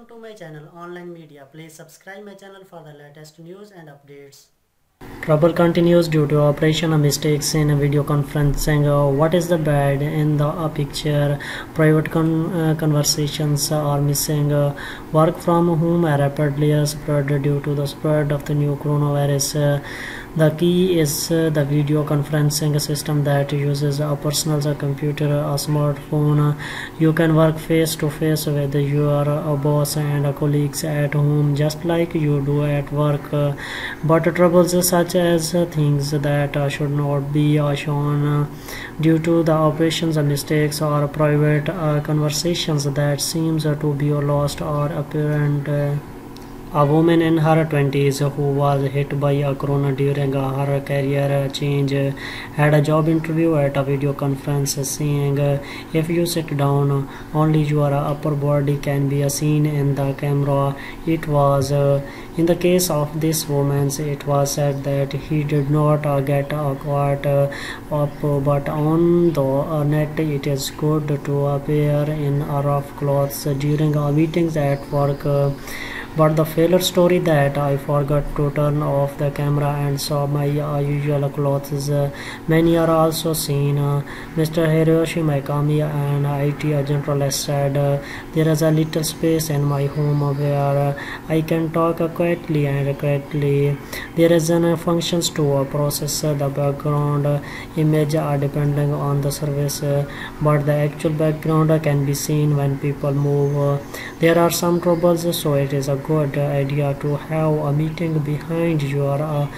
Welcome to my channel Online Media. Please subscribe my channel for the latest news and updates. Trouble continues due to operational mistakes in video conferencing. What is the bad in the picture? Private conversations are missing. Work from home rapidly spread due to the spread of the new coronavirus. The key is the video conferencing system that uses a personal computer, a smartphone. You can work face to face with your boss and colleagues at home just like you do at work. But troubles such as things that should not be shown due to the operations mistakes or private conversations that seems to be lost or apparent. A woman in her 20s who was hit by a corona during her career change had a job interview at a video conference saying, if you sit down, only your upper body can be seen in the camera. It was in the case of this woman, it was said that he did not get caught up, but on the net it is good to appear in rough clothes during meetings at work. But the failure story that I forgot to turn off the camera and saw my usual clothes. Many are also seen. Mr. Hiroshi Mikami, an IT generalist, said, there is a little space in my home where I can talk quietly and quietly. There is a functions to process the background image depending on the service, but the actual background can be seen when people move. There are some troubles, so it is a good idea to have a meeting behind your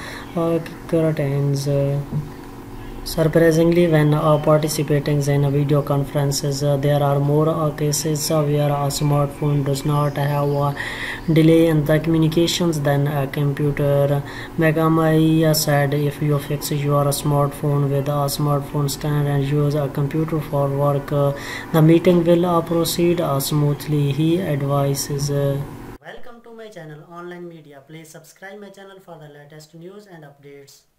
curtains. Surprisingly, when participating in video conferences, there are more cases where a smartphone does not have a delay in the communications than a computer. Megamai said, if you fix your smartphone with a smartphone stand and use a computer for work, the meeting will proceed smoothly, he advises. Welcome to my channel Online Media. Please subscribe my channel for the latest news and updates.